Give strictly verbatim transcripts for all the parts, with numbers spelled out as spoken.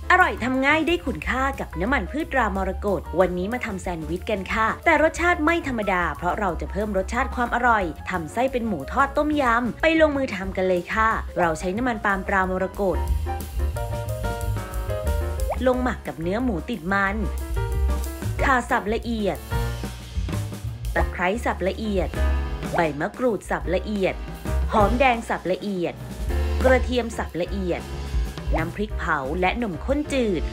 อร่อยทำง่ายได้คุณค่ากับน้ำมันพืชตรามรกตวันนี้มาทำแซนด์วิชกันค่ะแต่รสชาติไม่ธรรมดาเพราะเราจะเพิ่มรสชาติความอร่อยทำไส้เป็นหมูทอดต้มยำไปลงมือทำกันเลยค่ะเราใช้น้ำมันปาล์มตรามรกตลงหมักกับเนื้อหมูติดมันข่าสับละเอียดตะไคร้สับละเอียดใบมะกรูดสับละเอียดหอมแดงสับละเอียดกระเทียมสับละเอียดน้ำพริกเผาและนมข้นจืด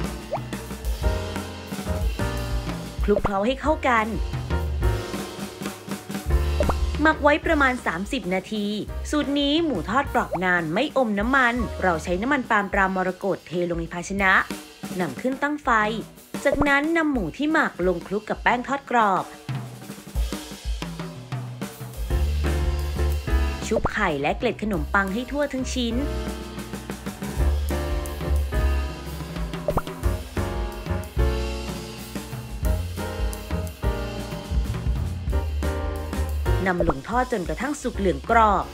คลุกเคล้าให้เข้ากันหมักไว้ประมาณสามสิบนาทีสูตรนี้หมูทอดกรอบนานไม่อมน้ำมันเราใช้น้ำมันปาล์มตรามรกตเทลงในภาชนะนำขึ้นตั้งไฟจากนั้นนำหมูที่หมักลงคลุกกับแป้งทอดกรอบชุบไข่และเกล็ดขนมปังให้ทั่วทั้งชิ้นนำลงทอดจนกระทั่งสุกเหลืองกรอบ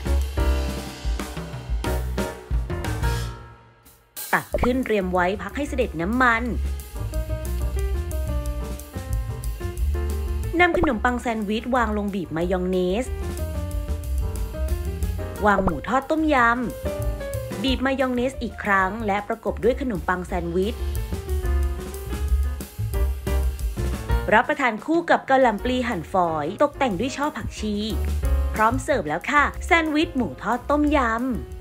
ตักขึ้นเตรียมไว้พักให้เสด็จน้ำมันนำขนมปังแซนด์วิชวางลงบีบมายองเนสวางหมูทอดต้มยำบีบมายองเนสอีกครั้งและประกบด้วยขนมปังแซนด์วิชรับประทานคู่กับกะหล่ำปลีหั่นฝอยตกแต่งด้วยช่อผักชีพร้อมเสิร์ฟแล้วค่ะแซนด์วิชหมูทอดต้มยำ